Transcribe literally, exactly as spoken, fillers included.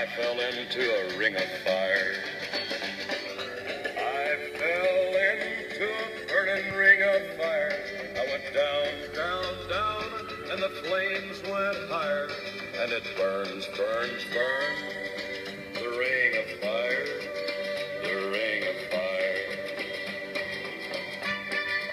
I fell into a ring of fire. I fell into a burning ring of fire. I went down, down, down, and the flames went higher. And it burns, burns, burns